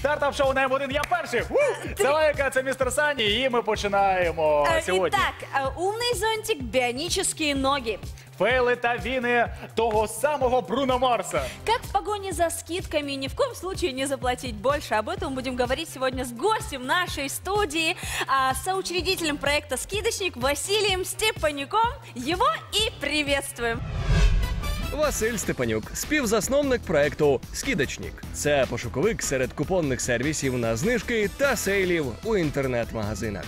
Стартап-шоу на М1 «Я перший». Це Лайка, це містер Сані, і ми починаємо сьогодні. Итак, умный зонтик, бионические ноги. Фейли та віни того самого Бруно Марса. Как в погоне за скидками ни в коем случае не заплатить больше? Об этом будем говорить сегодня с гостем нашей студии, соучредителем проекта «Скидочник» Василием Степанюком. Его и приветствуем. Василь Степанюк, співзасновник проекту «Скидочник». Це пошуковик серед купонних сервісів на знижки та сейлів у інтернет-магазинах.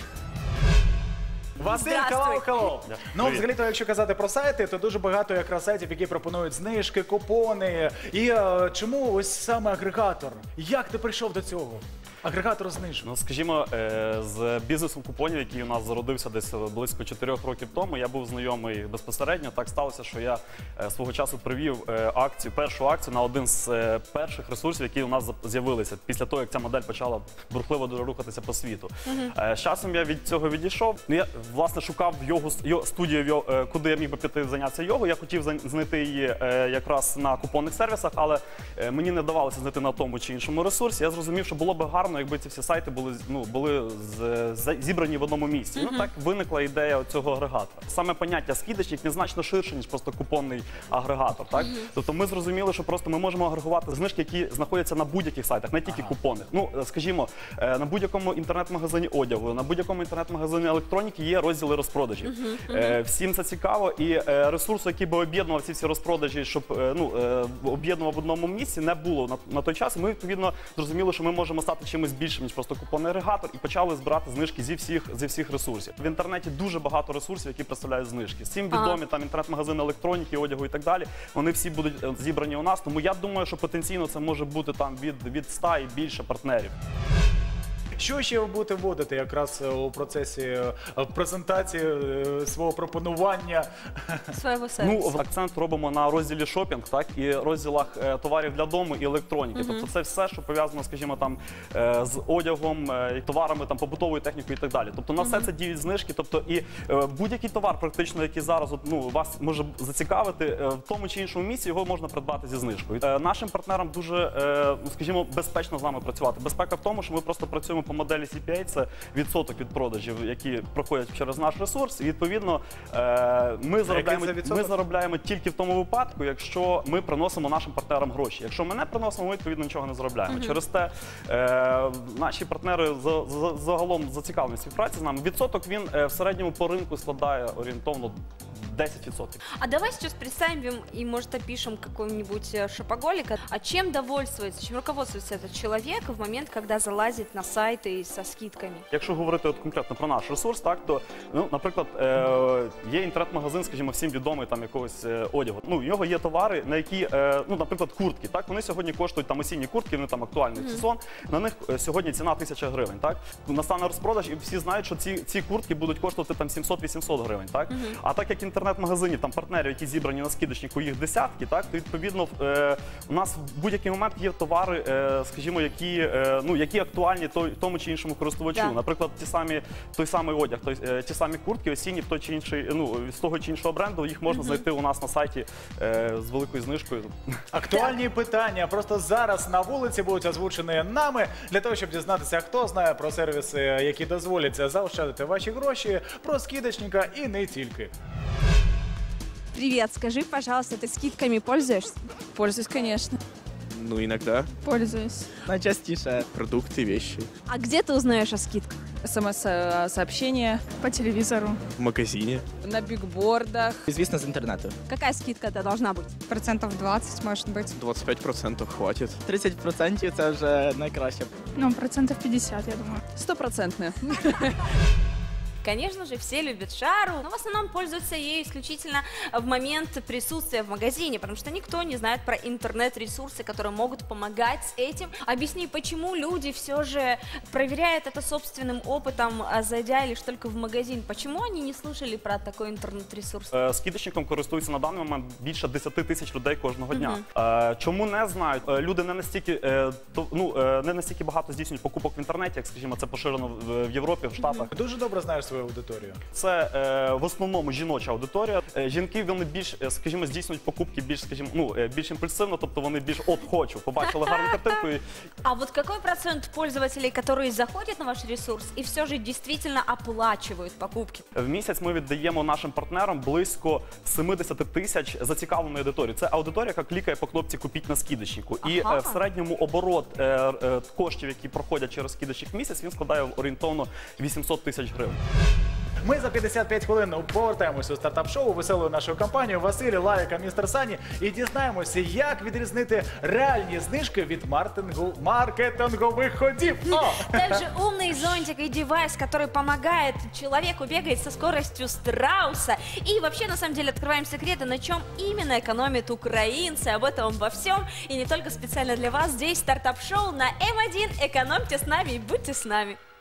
Василь, Здравствуй. hello. Ну, взагалі-то, якщо казати про сайти, то дуже багато якраз сайтів, які пропонують знижки, купони. І чому ось саме агрегатор? Як ти прийшов до цього? Агрегатор знижок. Ну, скажімо, з бізнесом купонів, який у нас зародився десь близько 4 років тому, я був знайомий безпосередньо. Так сталося, що я свого часу привів першу акцію на один з перших ресурсів, які у нас з'явилися після того, як ця модель почала бурхливо дуже рухатися по світу. З часом я від цього відійшов. Я, власне, шукав студію, куди я міг би піти зайнятися його. Я хотів знайти її якраз на купонних сервісах, але мені не вдавалося знайти на тому чи іншому ресурсі. Я зрозумів, що було би гарно, якби ці всі сайти були зібрані в одному місці. Ну, так виникла ідея цього агрегатора. Саме поняття «скидочник» не значно ширше, ніж просто купонний агрегатор. Так? Тобто ми зрозуміли, що просто ми можемо агрегувати знижки, які знаходяться на будь-яких сайтах, не тільки купонних. Ну, скажімо, на будь-якому інтернет-магазині одягу, на будь-якому інтернет-магазині електроніки є розділи розпродажів. Всім це цікаво, і ресурсу, який би об'єднував ці всі розпродажі, щоб об'єднував в одному місці, не було на той час. Ми, відповідно, зрозуміли, що ми можемо стати чимось більшим, ніж просто купонний агрегатор, і почали збирати знижки зі всіх ресурсів. В інтернеті дуже багато ресурсів, які представляють знижки. Всім відомі там інтернет-магазини електроніки, одягу і так далі. Вони всі будуть зібрані у нас, тому я думаю, що потенційно це може бути там від 100 і більше партнерів. Що ще ви будете вводити якраз у процесі презентації свого пропонування? Своего сервиса. Ну, акцент робимо на розділі шопінг, так, і розділах товарів для дому і електроніки. Тобто це все, що пов'язано, скажімо, там з одягом, товарами, там побутовою технікою і так далі. Тобто на все це діють знижки. Тобто і будь-який товар, практично, який зараз вас може зацікавити, в тому чи іншому місці його можна придбати зі знижкою. Нашим партнерам дуже, скажімо, безпечно з нами працювати. Безпека в тому, що ми просто працюємо по моделі CPA, це відсоток від продажів, які проходять через наш ресурс. І, відповідно, ми заробляємо тільки в тому випадку, якщо ми приносимо нашим партнерам гроші. Якщо ми не приносимо, ми, відповідно, нічого не заробляємо. Через те наші партнери загалом зацікавлені в співпраці з нами. Відсоток він в середньому по ринку складає орієнтовно 10%. А давай сейчас представим и, может, опишем какой-нибудь шопоголика. А чем довольствуется, чем руководствуется этот человек в момент, когда залазит на сайты со скидками? Якщо говорити конкретно про наш ресурс, так, то, наприклад, є інтернет-магазин, скажімо, всім відомий там якогось одягу. У нього є товари, на які, наприклад, куртки. Так, вони сьогодні коштують там осінні куртки, вони там актуальний сезон. На них сьогодні ціна 1000 гривень. Так? Настане розпродаж, і всі знають, що ці куртки будуть коштувати там 700-800 гривень. Так? А так як інтернет-магазині, там партнерів, які зібрані на скидочнику, їх десятки, так, то відповідно у нас в будь-який момент є товари, скажімо, які актуальні тому чи іншому користувачу. Да. Наприклад, той самий одяг, ті самі куртки осінні в той чи інший, з того чи іншого бренду, їх можна знайти у нас на сайті з великою знижкою. Актуальні питання просто зараз на вулиці будуть озвучені нами, для того, щоб дізнатися, хто знає про сервіси, які дозволять заощадити ваші гроші, про скидочника і не тільки. Привет, скажи, пожалуйста, ты скидками пользуешься? Пользуюсь, конечно. Ну, иногда. Пользуюсь. Найчастіше продукты, вещи. А где ты узнаешь о скидках? СМС-сообщения По телевизору. В магазине. на бигбордах. Звісно, з інтернету. Какая скидка-то должна быть? 20%, может быть. 25% хватит. 30% це вже найкраще. Ну, 50%, я думаю. 100%. Конечно же, все любят шару, но в основном пользуются ею исключительно в момент присутствия в магазине, потому что никто не знает про интернет-ресурсы, которые могут помогать с этим. Объясни, почему люди все же проверяют это собственным опытом, зайдя лишь только в магазин? Почему они не слышали про такой интернет-ресурс? Скидочником користуються на даний момент більше 10 тисяч людей кожного дня. Чому не знають? Люди не настільки багато здійснюють покупок в інтернеті, як, скажімо, це поширено в Європі, в Штатах. Дуже добре знаєш свою аудиторію? Це в основному жіноча аудиторія. Жінки, вони більш, скажімо, здійснюють покупки більш, скажімо, більш імпульсивно, тобто вони більш от хочу, побачили гарну картинку і А вот какой процент пользователей, которые заходят на ваш ресурс и все же действительно оплачивают покупки? в місяць ми віддаємо нашим партнерам близько 70 тисяч зацікавленої аудиторії. Це аудиторія, яка клікає по кнопці «Купіть на скидочнику». І Ага. в середньому оборот коштів, які проходять через скидочник в місяць, він складає орієнтовно 800 тисяч гривень. Ми за 55 хвилин повертаємося у стартап-шоу веселою нашою компанією Василь, Лавіка, містер Сані і дізнаємося, як відрізнити реальні знижки від маркетингових ходів. Также умный зонтик и девайс, который помогает человеку бегать со скоростью страуса. И вообще, на самом деле, открываем секреты, на чем именно экономят украинцы. Об этом во всем. И не только специально для вас. Здесь стартап-шоу на М1. Экономьте с нами и будьте с нами.